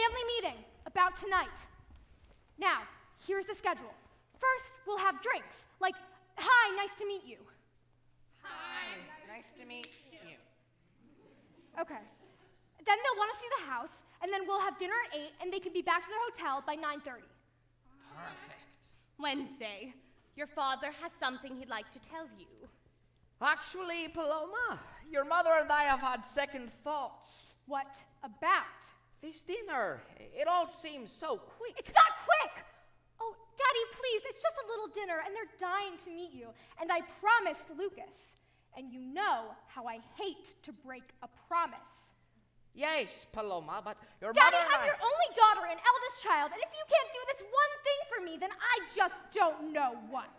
family meeting about tonight. Now, here's the schedule. First, we'll have drinks, like, hi, nice to meet you. Hi, nice to meet you. Okay. Then they'll want to see the house, and then we'll have dinner at 8, and they can be back to their hotel by 9:30. Perfect. Wednesday, your father has something he'd like to tell you. Actually, Paloma, your mother and I have had second thoughts. What about? This dinner, it all seems so quick. It's not quick! Oh, Daddy, please, it's just a little dinner, and they're dying to meet you. And I promised Lucas. And you know how I hate to break a promise. Yes, Paloma, but your Daddy, mother and I'm your only daughter and eldest child, and if you can't do this one thing for me, then I just don't know what.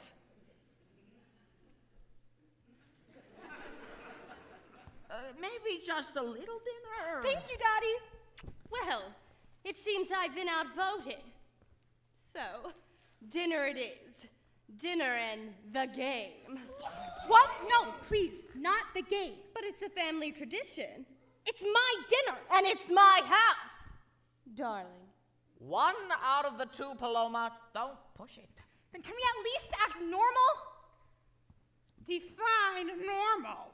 Maybe just a little dinner? Thank you, Daddy. Well, it seems I've been outvoted. So, dinner it is. Dinner and the game. What? No, please, not the game. But it's a family tradition. It's my dinner. And it's my house, darling. One out of the two, Paloma. Don't push it. Then can we at least act normal? Define normal.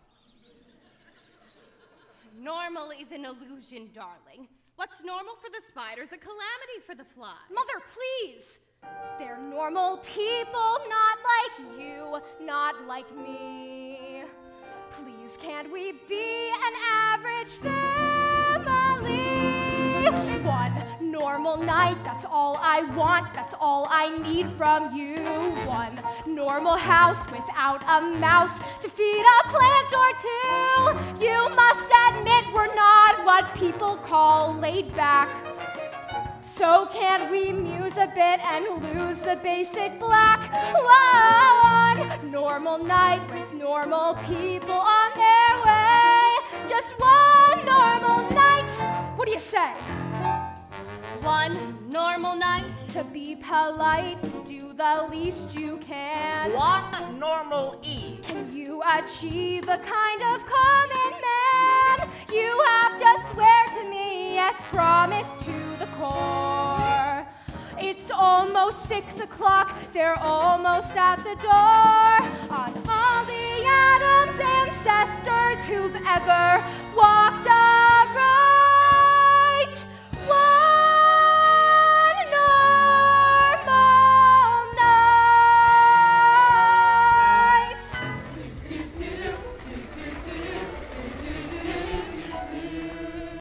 Normal is an illusion, darling. What's normal for the spider is a calamity for the fly. Mother, please. They're normal people, not like you, not like me. Please, can't we be an average family? One normal night, that's all I want, that's all I need from you. One normal house without a mouse to feed a plant or two. You must admit we're not what people call laid back. So can't we muse a bit and lose the basic black? One normal night with normal people on their way. Just one normal night. What do you say? One normal night. To be polite, do the least you can. One normal eve. Can you achieve a kind of common man? You have to swear to me, yes, promise to the core. It's almost 6 o'clock, they're almost at the door. On all the Addams ancestors who've ever walked